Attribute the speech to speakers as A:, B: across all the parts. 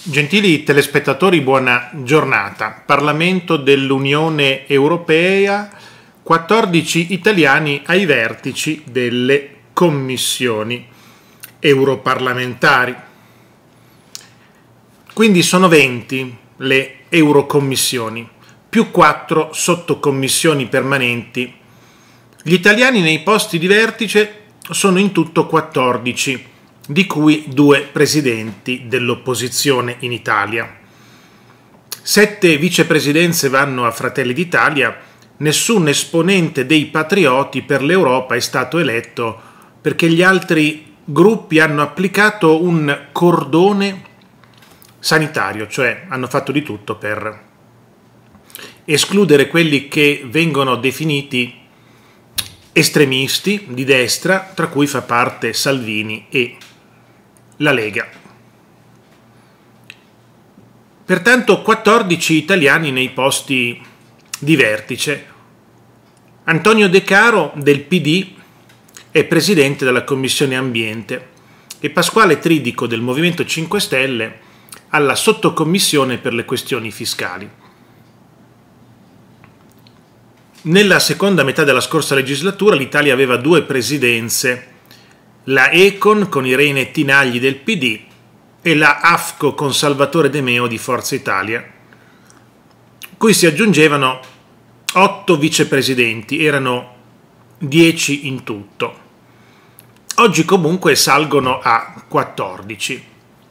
A: Gentili telespettatori, buona giornata. Parlamento dell'Unione Europea, 14 italiani ai vertici delle commissioni europarlamentari. Quindi sono 20 le eurocommissioni, più 4 sottocommissioni permanenti. Gli italiani nei posti di vertice sono in tutto 14, di cui 2 presidenti dell'opposizione in Italia. 7 vicepresidenze vanno a Fratelli d'Italia, nessun esponente dei patrioti per l'Europa è stato eletto perché gli altri gruppi hanno applicato un cordone sanitario, cioè hanno fatto di tutto per escludere quelli che vengono definiti estremisti di destra, tra cui fa parte Salvini e la Lega. Pertanto 14 italiani nei posti di vertice. Antonio De Caro del PD è presidente della Commissione Ambiente e Pasquale Tridico del Movimento 5 Stelle alla sottocommissione per le questioni fiscali. Nella seconda metà della scorsa legislatura l'Italia aveva 2 presidenze, la Econ con Irene Tinagli del PD e la AFCO con Salvatore De Meo di Forza Italia, cui si aggiungevano 8 vicepresidenti, erano 10 in tutto. Oggi comunque salgono a 14.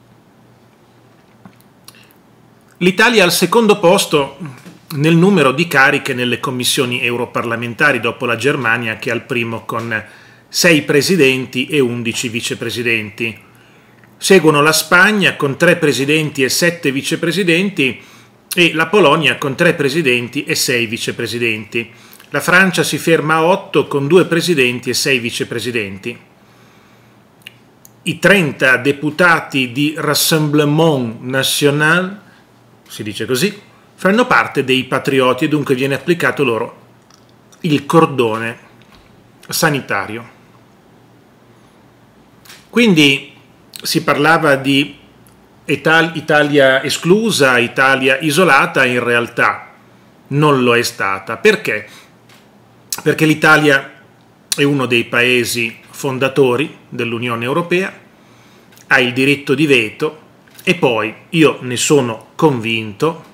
A: L'Italia è al secondo posto nel numero di cariche nelle commissioni europarlamentari dopo la Germania, che è al primo con 6 presidenti e 11 vicepresidenti. Seguono la Spagna con 3 presidenti e 7 vicepresidenti e la Polonia con 3 presidenti e 6 vicepresidenti. La Francia si ferma a 8 con 2 presidenti e 6 vicepresidenti. I 30 deputati di Rassemblement National, si dice così, fanno parte dei patrioti e dunque viene applicato loro il cordone sanitario. Quindi si parlava di Italia esclusa, Italia isolata, in realtà non lo è stata. Perché? Perché l'Italia è uno dei paesi fondatori dell'Unione Europea, ha il diritto di veto e poi io ne sono convinto,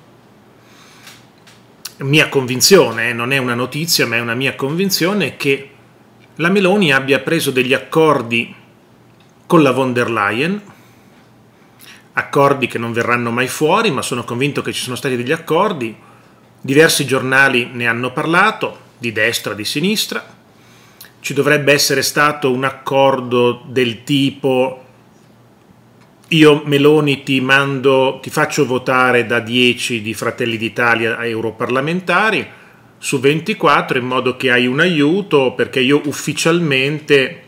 A: mia convinzione, non è una notizia ma è una mia convinzione, che la Meloni abbia preso degli accordi con la von der Leyen, accordi che non verranno mai fuori, ma sono convinto che ci sono stati degli accordi, diversi giornali ne hanno parlato, di destra, di sinistra, ci dovrebbe essere stato un accordo del tipo: io Meloni ti faccio votare da 10 di Fratelli d'Italia a europarlamentari su 24 in modo che hai un aiuto, perché io ufficialmente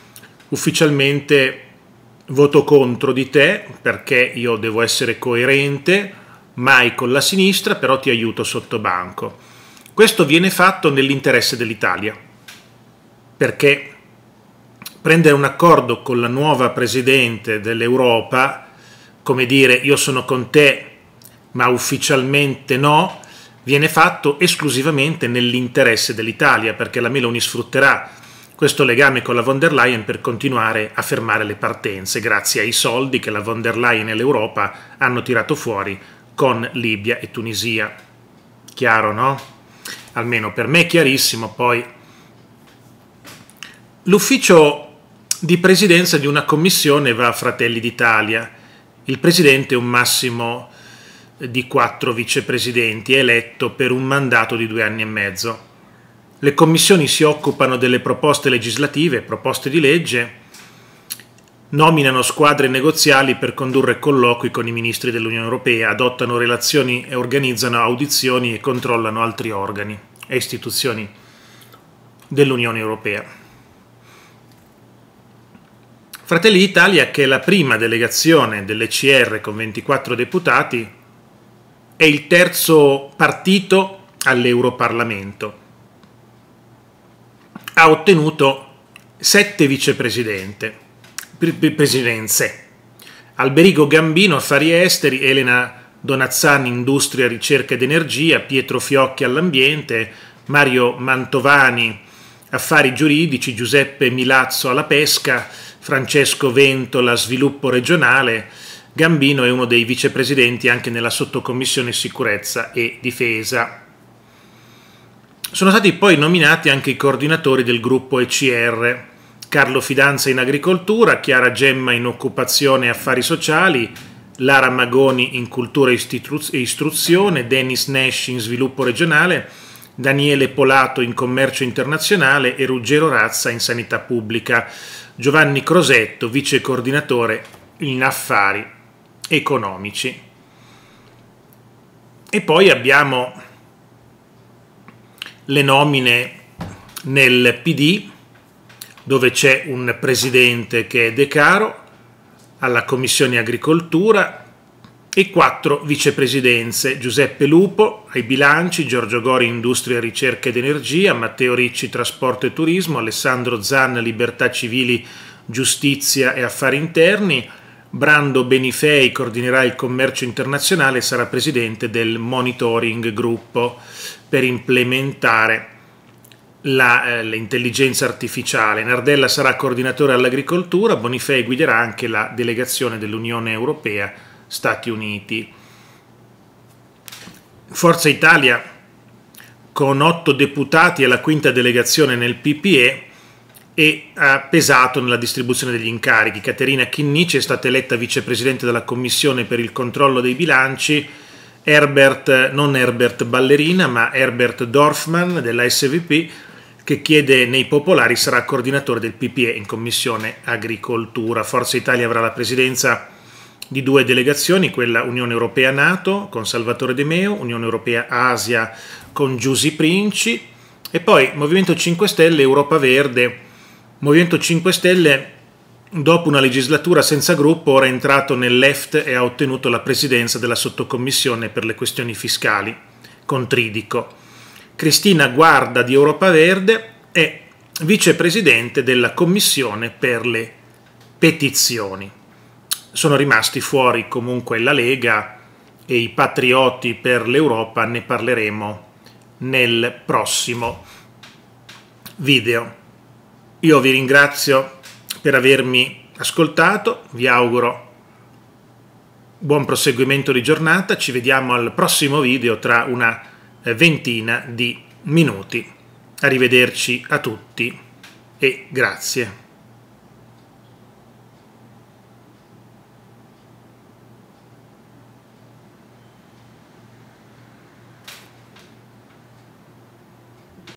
A: voto contro di te, perché io devo essere coerente, mai con la sinistra, però ti aiuto sotto banco. Questo viene fatto nell'interesse dell'Italia, perché prendere un accordo con la nuova Presidente dell'Europa, come dire io sono con te ma ufficialmente no, viene fatto esclusivamente nell'interesse dell'Italia, perché la Meloni sfrutterà questo legame con la von der Leyen per continuare a fermare le partenze, grazie ai soldi che la von der Leyen e l'Europa hanno tirato fuori con Libia e Tunisia. Chiaro, no? Almeno per me è chiarissimo. Poi l'ufficio di presidenza di una commissione va a Fratelli d'Italia. Il presidente è un massimo di 4 vicepresidenti, è eletto per un mandato di 2 anni e mezzo. Le commissioni si occupano delle proposte legislative, proposte di legge, nominano squadre negoziali per condurre colloqui con i ministri dell'Unione Europea, adottano relazioni e organizzano audizioni e controllano altri organi e istituzioni dell'Unione Europea. Fratelli d'Italia, che è la prima delegazione dell'ECR con 24 deputati, è il terzo partito all'Europarlamento. Ha ottenuto 7 vicepresidenze, Alberigo Gambino, affari esteri, Elena Donazzani, industria, ricerca ed energia, Pietro Fiocchi, all'ambiente, Mario Mantovani, affari giuridici, Giuseppe Milazzo, alla pesca, Francesco Ventola, sviluppo regionale. Gambino è uno dei vicepresidenti anche nella sottocommissione sicurezza e difesa. Sono stati poi nominati anche i coordinatori del gruppo ECR, Carlo Fidanza in agricoltura, Chiara Gemma in occupazione e affari sociali, Lara Magoni in cultura e istruzione, Dennis Nash in sviluppo regionale, Daniele Polato in commercio internazionale e Ruggero Razza in sanità pubblica, Giovanni Crosetto, vice coordinatore in affari economici. E poi abbiamo le nomine nel PD, dove c'è un presidente che è De Caro, alla Commissione Agricoltura, e 4 vicepresidenze: Giuseppe Lupo ai bilanci, Giorgio Gori Industria, Ricerca ed Energia, Matteo Ricci Trasporto e Turismo, Alessandro Zan Libertà Civili, Giustizia e Affari Interni, Brando Benifei coordinerà il commercio internazionale e sarà presidente del monitoring gruppo per implementare l'intelligenza artificiale. Nardella sarà coordinatore all'agricoltura, Bonifei guiderà anche la delegazione dell'Unione Europea Stati Uniti. Forza Italia, con 8 deputati alla 5ª delegazione nel PPE, e ha pesato nella distribuzione degli incarichi. Caterina Chinnici è stata eletta vicepresidente della Commissione per il controllo dei bilanci, non Herbert Ballerina, ma Herbert Dorfman della SVP, che chiede nei popolari, sarà coordinatore del PPE in Commissione Agricoltura. Forza Italia avrà la presidenza di 2 delegazioni, quella Unione Europea NATO con Salvatore De Meo, Unione Europea Asia con Giusy Princi, e poi Movimento 5 Stelle, Europa Verde. Movimento 5 Stelle, dopo una legislatura senza gruppo, ora è entrato nel left e ha ottenuto la presidenza della sottocommissione per le questioni fiscali con Tridico. Cristina Guarda di Europa Verde è vicepresidente della Commissione per le petizioni. Sono rimasti fuori comunque la Lega e i Patrioti per l'Europa, ne parleremo nel prossimo video. Io vi ringrazio per avermi ascoltato, vi auguro buon proseguimento di giornata, ci vediamo al prossimo video tra una ventina di minuti. Arrivederci a tutti e grazie.